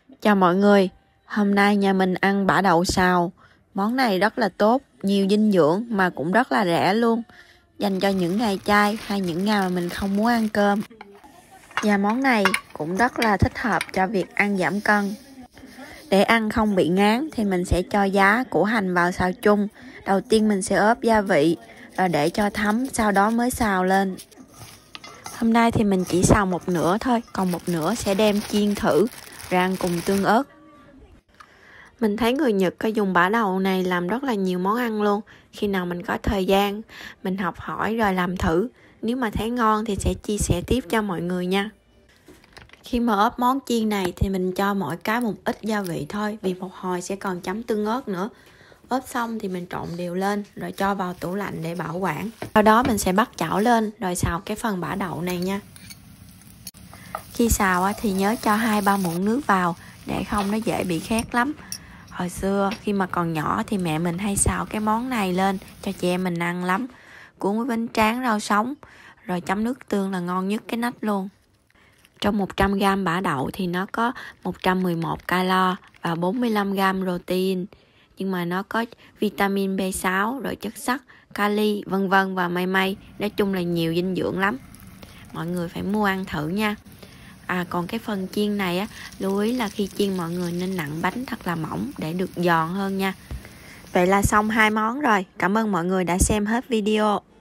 Chào mọi người, hôm nay nhà mình ăn bã đậu xào. Món này rất là tốt, nhiều dinh dưỡng mà cũng rất là rẻ luôn. Dành cho những ngày chay hay những ngày mà mình không muốn ăn cơm. Và món này cũng rất là thích hợp cho việc ăn giảm cân. Để ăn không bị ngán thì mình sẽ cho giá củ hành vào xào chung. Đầu tiên mình sẽ ướp gia vị, rồi để cho thấm, sau đó mới xào lên. Hôm nay thì mình chỉ xào một nửa thôi, còn một nửa sẽ đem chiên thử, rồi ăn cùng tương ớt. Mình thấy người Nhật có dùng bã đậu này làm rất là nhiều món ăn luôn. Khi nào mình có thời gian, mình học hỏi rồi làm thử. Nếu mà thấy ngon thì sẽ chia sẻ tiếp cho mọi người nha. Khi mà ướp món chiên này thì mình cho mỗi cái một ít gia vị thôi, vì một hồi sẽ còn chấm tương ớt nữa. Ướp xong thì mình trộn đều lên rồi cho vào tủ lạnh để bảo quản. Sau đó mình sẽ bắt chảo lên rồi xào cái phần bã đậu này nha. Khi xào thì nhớ cho 2-3 muỗng nước vào để không nó dễ bị khét lắm. Hồi xưa khi mà còn nhỏ thì mẹ mình hay xào cái món này lên cho chị em mình ăn lắm. Cuốn với bánh tráng rau sống rồi chấm nước tương là ngon nhất cái nách luôn. Trong 100g bã đậu thì nó có 111 calo và 45g protein. Nhưng mà nó có vitamin B6 rồi chất sắt, kali vân vân và mây. Nói chung là nhiều dinh dưỡng lắm. Mọi người phải mua ăn thử nha. Còn cái phần chiên này lưu ý là khi chiên mọi người nên nặn bánh thật là mỏng để được giòn hơn nha. Vậy là xong hai món rồi. Cảm ơn mọi người đã xem hết video.